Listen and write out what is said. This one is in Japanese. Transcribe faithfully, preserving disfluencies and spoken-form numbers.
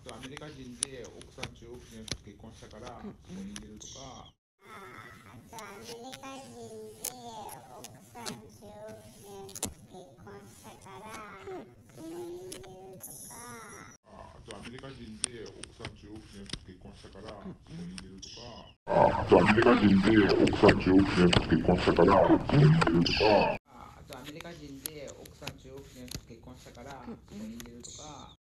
とアメリカ人で奥さん中国人と結婚したからここにいるとか、 あとアメリカ人で奥さん中国人と結婚したからここにいるとか、 あとアメリカ人で奥さん中国人と結婚したからここにいるとか、 あとアメリカ人で奥さん中国人と結婚したからここにいるとか、 あとアメリカ人で奥さん中国人と結婚したからここにいる